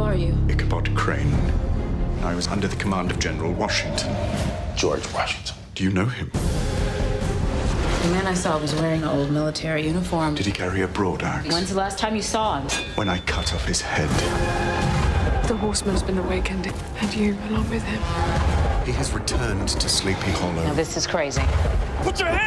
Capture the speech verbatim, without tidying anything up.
are you? Ichabod Crane. I was under the command of General Washington. George Washington. Do you know him? The man I saw was wearing an old military uniform. Did he carry a broadaxe? When's the last time you saw him? When I cut off his head. The horseman's been awakened, and you along with him. He has returned to Sleepy Hollow. Now this is crazy. Put your hand